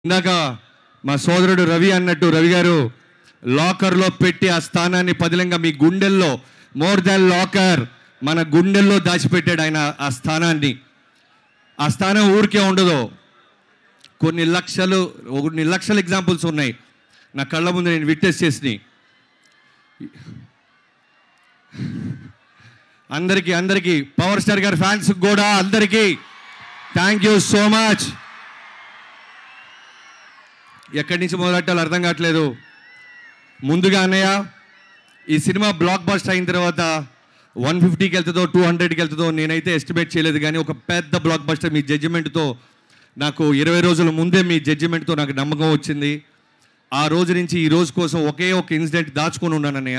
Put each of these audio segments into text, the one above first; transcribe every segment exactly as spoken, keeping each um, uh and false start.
ఇందాక మా సోదరుడు రవి అన్నట్టు రవి గారు లాకర్లో పెట్టి ఆ స్థానాన్ని పదిలంగా మీ గుండెల్లో మోర్ దాన్ లాకర్ మన గుండెల్లో దాచిపెట్టాడు ఆయన ఆ స్థానాన్ని. ఆ స్థానం ఊరికే ఉండదు, కొన్ని లక్షలు కొన్ని లక్షల ఎగ్జాంపుల్స్ ఉన్నాయి నా కళ్ళ ముందు, నేను విట్నెస్ చేసి. అందరికీ అందరికీ పవర్ స్టార్ గారి ఫ్యాన్స్ కూడా అందరికీ థ్యాంక్ యూ సో మచ్. ఎక్కడి నుంచి మొదలెట్టాలో అర్థం కావట్లేదు. ముందుగా అన్నయ్య, ఈ సినిమా బ్లాక్ బస్టర్ అయిన తర్వాత వన్ ఫిఫ్టీకి వెళ్తుందో టూ హండ్రెడ్కి వెళ్తుందో నేనైతే ఎస్టిమేట్ చేయలేదు, కానీ ఒక పెద్ద బ్లాక్ బస్టర్ మీ జడ్జిమెంట్తో నాకు ఇరవై రోజుల ముందే మీ జడ్జిమెంట్తో నాకు నమ్మకం వచ్చింది. ఆ రోజు నుంచి ఈ రోజు కోసం ఒకే ఒక ఇన్సిడెంట్ దాచుకొని ఉన్నాను అన్నయ్య.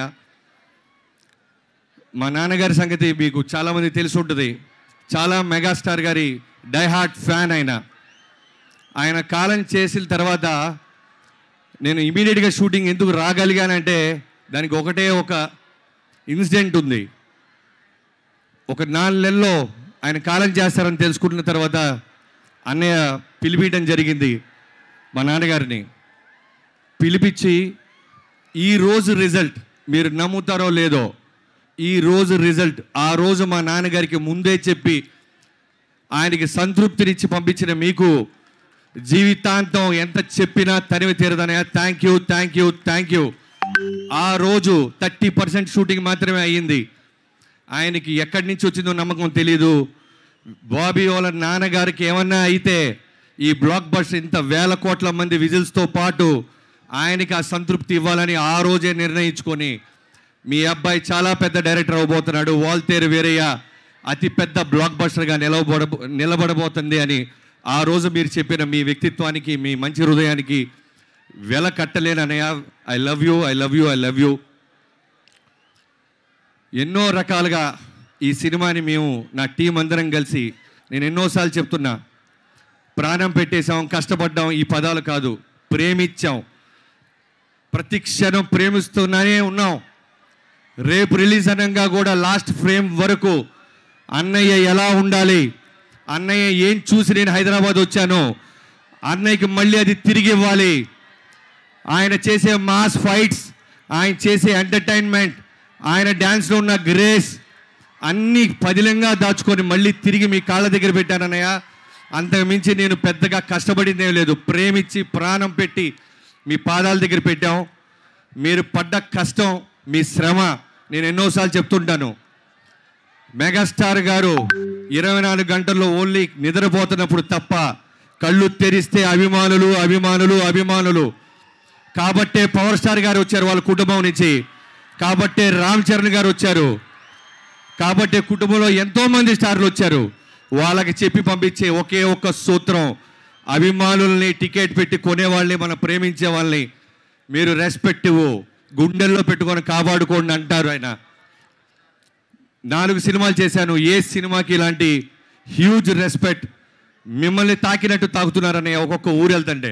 మా నాన్నగారి సంగతి మీకు చాలామంది తెలిసి ఉంటుంది. చాలా మెగాస్టార్ గారి డైహార్ట్ ఫ్యాన్ ఆయన. ఆయన కాలం చేసిన తర్వాత నేను ఇమీడియట్గా షూటింగ్ ఎందుకు రాగలిగానంటే దానికి ఒకటే ఒక ఇన్సిడెంట్ ఉంది. ఒక నాలుగు నెలల్లో ఆయన కాలం చేస్తారని తెలుసుకున్న తర్వాత అన్నయ్య పిలిపించడం జరిగింది మా నాన్నగారిని. పిలిపించి ఈరోజు రిజల్ట్ మీరు నమ్ముతారో లేదో, ఈరోజు రిజల్ట్ ఆ రోజు మా నాన్నగారికి ముందే చెప్పి ఆయనకి సంతృప్తినిచ్చి పంపించిన మీకు జీవితాంతం ఎంత చెప్పినా తనివి తీరదనే. Thank you thank you thank you. ఆ రోజు థర్టీ పర్సెంట్ షూటింగ్ మాత్రమే అయ్యింది. ఆయనకి ఎక్కడి నుంచి వచ్చిందో నమ్మకం తెలీదు. బాబీ వాళ్ళ నాన్నగారికి ఏమన్నా అయితే ఈ బ్లాక్ బస్టర్ ఇంత వేల కోట్ల మంది విజిల్స్తో పాటు ఆయనకి ఆ సంతృప్తి ఇవ్వాలని ఆ రోజే నిర్ణయించుకొని మీ అబ్బాయి చాలా పెద్ద డైరెక్టర్ అవ్వబోతున్నాడు, వాల్తేరు వీరయ్య అతి పెద్ద బ్లాక్ బస్టర్గా నిలబడ నిలబడబోతుంది అని ఆ రోజు మీరు చెప్పిన మీ వ్యక్తిత్వానికి, మీ మంచి హృదయానికి వెల కట్టలేనన్నయ్య. I love you I love you I love you. ఎన్నో రకాలుగా ఈ సినిమాని మేము నా టీం అందరం కలిసి, నేను ఎన్నోసార్లు చెప్తున్నా, ప్రాణం పెట్టేశాం, కష్టపడ్డాం, ఈ పదాలు కాదు, ప్రేమించాం. ప్రతి క్షణం ప్రేమిస్తూనే ఉన్నాం. రేపు రిలీజ్ అనగా కూడా లాస్ట్ ఫ్రేమ్ వరకు అన్నయ్య ఎలా ఉండాలి, అన్నయ్య ఏం చూసి నేను హైదరాబాద్ వచ్చాను, అన్నయ్యకి మళ్ళీ అది తిరిగి ఇవ్వాలి. ఆయన చేసే మాస్ ఫైట్స్, ఆయన చేసే ఎంటర్టైన్మెంట్, ఆయన డ్యాన్స్లో ఉన్న గ్రేస్ అన్నీ పదిలంగా దాచుకొని మళ్ళీ తిరిగి మీ కాళ్ళ దగ్గర పెట్టానన్నయ్య. అంతకు మించి నేను పెద్దగా కష్టపడిందేం లేదు, ప్రేమించి ప్రాణం పెట్టి మీ పాదాల దగ్గర పెట్టాం. మీరు పడ్డ కష్టం, మీ శ్రమ నేను ఎన్నోసార్లు చెప్తుంటాను. మెగాస్టార్ గారు ఇరవై నాలుగు గంటల్లో ఓన్లీ నిద్రపోతున్నప్పుడు తప్ప కళ్ళు తెరిస్తే అభిమానులు అభిమానులు అభిమానులు. కాబట్టే పవర్ స్టార్ గారు వచ్చారు వాళ్ళ కుటుంబం నుంచి, కాబట్టే రామ్ చరణ్ గారు వచ్చారు, కాబట్టే కుటుంబంలో ఎంతోమంది స్టార్లు వచ్చారు. వాళ్ళకి చెప్పి పంపించే ఒకే ఒక్క సూత్రం, అభిమానుల్ని టికెట్ పెట్టి కొనేవాళ్ళని, మనం ప్రేమించే వాళ్ళని మీరు రెస్పెక్టివ్ గుండెల్లో పెట్టుకొని కాపాడుకోండి అంటారు ఆయన. నాలుగు సినిమాలు చేశాను, ఏ సినిమాకి ఇలాంటి హ్యూజ్ రెస్పెక్ట్ మిమ్మల్ని తాకినట్టు తాకుతున్నారని ఒక్కొక్క ఊరు వెళ్తుంటే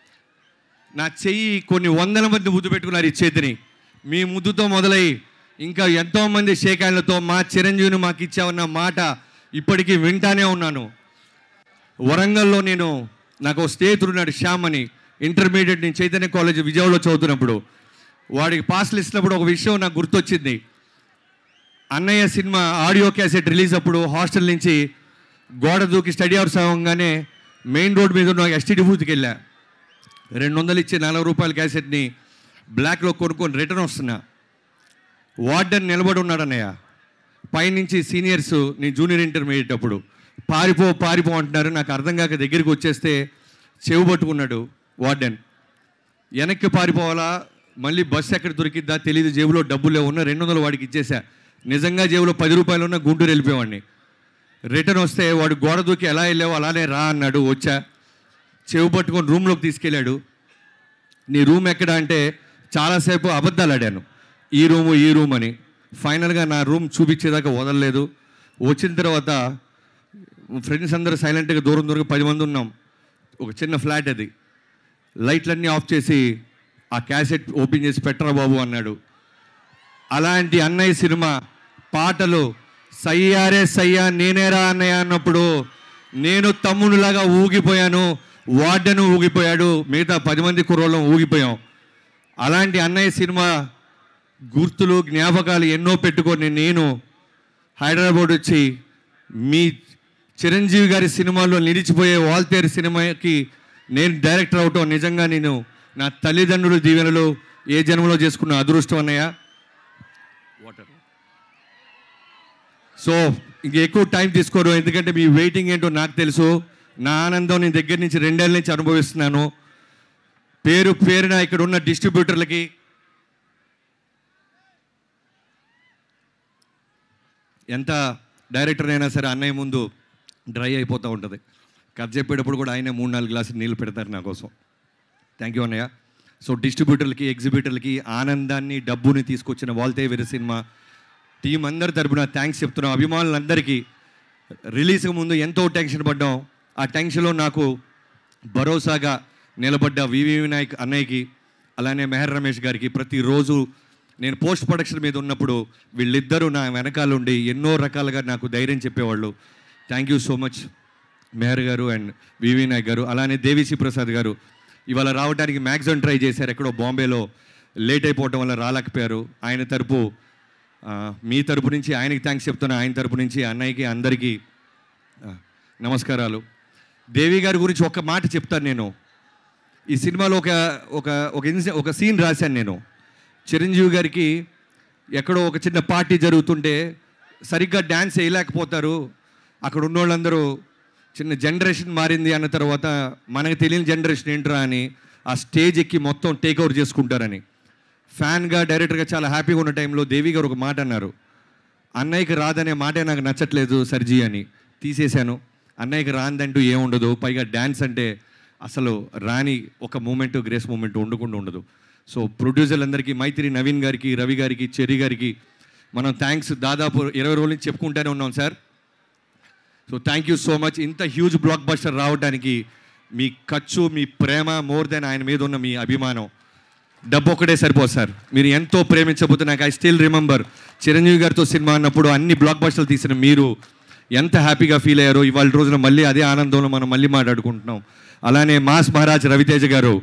నా చెయ్యి కొన్ని వందల మంది ముద్దు పెట్టుకున్నారు ఈ చేతిని. మీ ముద్దుతో మొదలై ఇంకా ఎంతోమంది షేక్ హ్యాండ్లతో మా చిరంజీవిని మాకు ఇచ్చామన్న మాట ఇప్పటికీ వింటానే ఉన్నాను. వరంగల్లో నేను నాకు ఒక స్నేహితుడు ఉన్నాడు శ్యామ్ అని, ఇంటర్మీడియట్ నేను చైతన్య కాలేజ్ విజయవాడలో చదువుతున్నప్పుడు వాడికి పాస్లు ఇచ్చినప్పుడు ఒక విషయం నాకు గుర్తొచ్చింది. అన్నయ్య సినిమా ఆడియో క్యాసెట్ రిలీజ్ అప్పుడు హాస్టల్ నుంచి గోడ దూకి స్టడీ అవర్స్ అవ్వగానే మెయిన్ రోడ్ మీద ఉన్న ఎస్టీడీ బూత్కి వెళ్ళా. రెండు వందలు ఇచ్చి నలభై రూపాయల క్యాసెట్ని బ్లాక్లో కొనుక్కొని రిటర్న్ వస్తున్నా. వార్డెన్ నిలబడి ఉన్నాడు అన్నయ్య. పైనుంచి సీనియర్స్, నేను జూనియర్ ఇంటర్మీడియట్ అప్పుడు, పారిపో పారిపో అంటున్నారు. నాకు అర్థం కాక దగ్గరికి వచ్చేస్తే చెవు పట్టుకున్నాడు వార్డెన్. వెనక్కి పారిపోవాలా, మళ్ళీ బస్సు ఎక్కడ దొరికిద్దా తెలియదు, జేబులో డబ్బులే ఉన్న రెండు వందలు వాడికి ఇచ్చేసా. నిజంగా జేబులో పది రూపాయలు ఉన్న గుంటూరు వెళ్ళిపోయేవాడిని. రిటర్న్ వస్తే వాడు గోడ దూకి ఎలా వెళ్ళావో అలానే రా అన్నాడు. వచ్చా, చెవు పట్టుకొని రూమ్లోకి తీసుకెళ్ళాడు. నీ రూమ్ ఎక్కడ అంటే చాలాసేపు అబద్ధాలు ఆడాను, ఈ రూము ఈ రూమ్ అని. ఫైనల్గా నా రూమ్ చూపించేదాకా వదలలేదు. వచ్చిన తర్వాత ఫ్రెండ్స్ అందరూ సైలెంట్గా దూరం దూరంగా పది మంది ఉన్నాం. ఒక చిన్న ఫ్లాట్ అది. లైట్లన్నీ ఆఫ్ చేసి ఆ క్యాసెట్ ఓపెన్ చేసి పెట్టరా బాబు అన్నాడు. అలాంటి అన్నయ్య సినిమా పాటలు సయ్యారే సయ్యా నేనేరా అన్నయ్య అన్నప్పుడు నేను తమ్మునిలాగా ఊగిపోయాను. వార్డెన్ ఊగిపోయాడు, మిగతా పది మంది కుర్రోళ్ళం ఊగిపోయాం. అలాంటి అన్నయ్య సినిమా గుర్తులు జ్ఞాపకాలు ఎన్నో పెట్టుకొని నేను హైదరాబాద్ వచ్చి మీ చిరంజీవి గారి సినిమాలో నిలిచిపోయే వాల్తేరు సినిమాకి నేను డైరెక్టర్ అవటం నిజంగా నేను నా తల్లిదండ్రుల దీవెనలు ఏ జన్మలో చేసుకున్న అదృష్టం అన్నయ్య. వాటర్. సో ఇంక ఎక్కువ టైం తీసుకోరు, ఎందుకంటే మీ వెయిటింగ్ ఏంటో నాకు తెలుసు. నా ఆనందం నేను దగ్గర నుంచి రెండేళ్ళ నుంచి అనుభవిస్తున్నాను. పేరు పేరున ఇక్కడ ఉన్న డిస్ట్రిబ్యూటర్లకి, ఎంత డైరెక్టర్ అయినా సరే అన్నయ్య ముందు డ్రై అయిపోతూ ఉంటుంది. కథ చెప్పేటప్పుడు కూడా ఆయనే మూడు నాలుగు గ్లాసులు నీళ్ళు పెడతారు నా కోసం. థ్యాంక్ యూ అన్నయ్య. సో డిస్ట్రిబ్యూటర్లకి, ఎగ్జిబిటర్లకి ఆనందాన్ని, డబ్బుని తీసుకొచ్చిన వాల్తేరు సినిమా టీం అందరి తరపున థ్యాంక్స్ చెప్తున్నాం. అభిమానులందరికీ రిలీజ్కి ముందు ఎంతో టెన్షన్ పడ్డాం. ఆ టెన్షన్లో నాకు భరోసాగా నిలబడ్డ వివి వినాయక్ అన్నయ్యకి, అలానే మెహర్ రమేష్ గారికి ప్రతిరోజు నేను పోస్ట్ ప్రొడక్షన్ మీద ఉన్నప్పుడు వీళ్ళిద్దరూ నా వెనకాల ఉండి ఎన్నో రకాలుగా నాకు ధైర్యం చెప్పేవాళ్ళు. Thank you so much Meher గారు అండ్ వివి వినాయక్ గారు. అలానే దేవిశ్రీ ప్రసాద్ గారు ఇవాళ రావడానికి మ్యాక్సిమం ట్రై చేశారు, ఎక్కడో బాంబేలో లేట్ అయిపోవటం వల్ల రాలేకపోయారు. ఆయన తరపు మీ తరపు నుంచి ఆయనకి థ్యాంక్స్ చెప్తున్నా, ఆయన తరపు నుంచి అన్నయ్యకి అందరికీ నమస్కారాలు. దేవి గారి గురించి ఒక మాట చెప్తాను. నేను ఈ సినిమాలో ఒక ఒక ఒక ఇన్సి ఒక సీన్ రాశాను నేను. చిరంజీవి గారికి ఎక్కడో ఒక చిన్న పార్టీ జరుగుతుంటే సరిగ్గా డ్యాన్స్ వేయలేకపోతారు. అక్కడ ఉన్నోళ్ళందరూ చిన్న జనరేషన్ మారింది అన్న తర్వాత మనకు తెలియని జనరేషన్ ఏంట్రా అని ఆ స్టేజ్ ఎక్కి మొత్తం టేక్ ఓవర్ చేసుకుంటారని. ఫ్యాన్గా డైరెక్టర్గా చాలా హ్యాపీగా ఉన్న టైంలో దేవి గారు ఒక మాట అన్నారు, అన్నయ్యకి రాదనే మాటే నాకు నచ్చట్లేదు సర్జీ అని. తీసేశాను. అన్నయ్యకి రాందంటూ ఏముండదు, పైగా డ్యాన్స్ అంటే అసలు రాని ఒక మూమెంట్, గ్రేస్ మూమెంట్ ఉండకుండా ఉండదు. సో ప్రొడ్యూసర్లందరికీ, మైత్రి నవీన్ గారికి, రవి గారికి, చెర్రీ గారికి మనం థ్యాంక్స్ దాదాపు ఇరవై రోజుల నుంచి చెప్పుకుంటూనే ఉన్నాం sir. So thank you so much. ఇంత హ్యూజ్ బ్లాక్ బస్టర్ రావడానికి మీ ఖర్చు, మీ ప్రేమ, మోర్ దెన్ ఆయన మీద ఉన్న మీ అభిమానం. డబ్బు ఒకటే సరిపోదు సార్. మీరు ఎంతో ప్రేమించబోతే నాకు ఐ స్టిల్ రిమెంబర్ చిరంజీవి గారితో సినిమా అన్నప్పుడు అన్ని బ్లాక్ బస్టర్లు తీసిన మీరు ఎంత హ్యాపీగా ఫీల్ అయ్యారో. ఇవాళ రోజున మళ్ళీ అదే ఆనందంలో మనం మళ్ళీ మాట్లాడుకుంటున్నాం. అలానే మాస్ మహారాజ్ రవితేజ గారు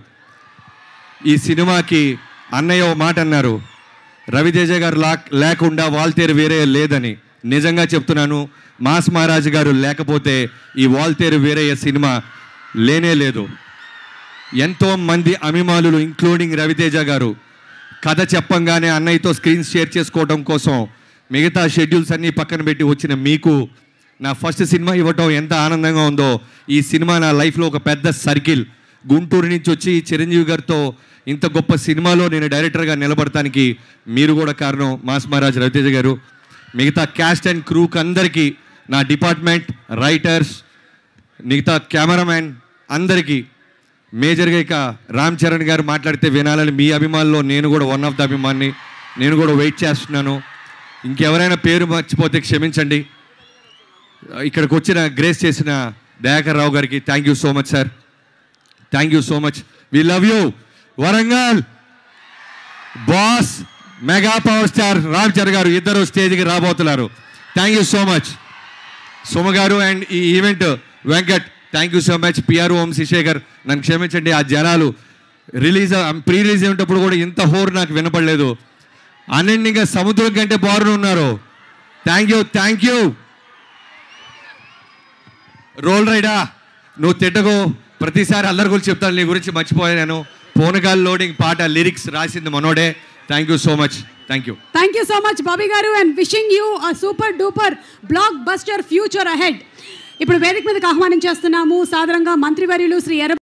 ఈ సినిమాకి అన్నయ్య ఓ మాట అన్నారు, రవితేజ గారు లేకుండా వాల్తేరు వేరే లేదని. నిజంగా చెప్తున్నాను, మాస్ మహారాజ్ గారు లేకపోతే ఈ వాల్తేరు వేరయ్య సినిమా లేనే లేదు. ఎంతోమంది అభిమానులు ఇంక్లూడింగ్ రవితేజ గారు కథ చెప్పంగానే అన్నయ్యతో స్క్రీన్ షేర్ చేసుకోవడం కోసం మిగతా షెడ్యూల్స్ అన్నీ పక్కన పెట్టి వచ్చిన మీకు నా ఫస్ట్ సినిమా ఇవ్వటం ఎంత ఆనందంగా ఉందో. ఈ సినిమా నా లైఫ్లో ఒక పెద్ద సర్కిల్. గుంటూరు నుంచి వచ్చి చిరంజీవి గారితో ఇంత గొప్ప సినిమాలో నేను డైరెక్టర్గా నిలబడటానికి మీరు కూడా కారణం, మాస్ మహారాజ్ రవితేజ గారు. మిగతా క్యాస్ట్ అండ్ క్రూకి అందరికీ, నా డిపార్ట్మెంట్, రైటర్స్, మిగతా కెమెరామ్యాన్ అందరికీ, మేజర్గా ఇక రామ్ చరణ్ గారు మాట్లాడితే వినాలని మీ అభిమానుల్లో నేను కూడా వన్ ఆఫ్ ద అభిమాన్ని. నేను కూడా వెయిట్ చేస్తున్నాను. ఇంకెవరైనా పేరు మర్చిపోతే క్షమించండి. ఇక్కడికి వచ్చిన గ్రేస్ చేసిన దయాకర్ రావు గారికి thank you so much sir. Thank you so much. We love you. Warangal boss mega power star Ram Charan గారు ఇద్దరు స్టేజ్కి రాబోతున్నారు. Thank you so much Soma గారు. అండ్ ఈ event Venkat thank you so much. PR Vamsi Shekhar నన్ను క్షమించండి. ఆ జనాలు రిలీజ్ ప్రీ రిలీజ్ అయ్యేటప్పుడు కూడా ఇంత హోర్ నాకు వినపడలేదు. అన్నింటిగా సముద్రం కంటే బారులు ఉన్నారు. Thank you thank you. Roll Rida నువ్వు తిట్టకు, ప్రతిసారి అందరి గురించి చెప్తాను, నీ గురించి మర్చిపోయాను. పోనగాల్ లోడింగ్ పాట లిరిక్స్ రాసింది మనోడే. Thank you so much. Thank you thank you so much Bobby గారు. And wishing you a super duper blockbuster future ahead. ఇప్పుడు వేదిక మీదకి ఆహ్వానించేస్తున్నాము సాదరంగా మంత్రివర్యులు శ్రీ ఎర్ర